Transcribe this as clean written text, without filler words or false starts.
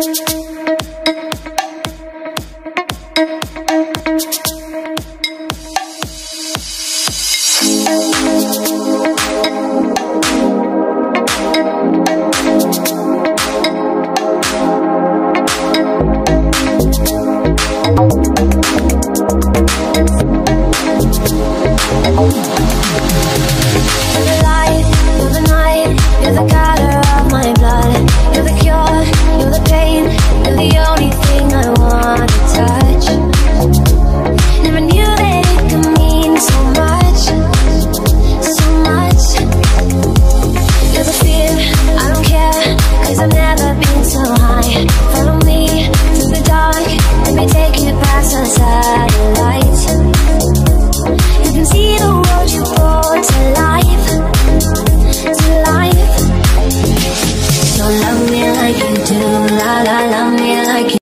Love me like you do, la la, love me like you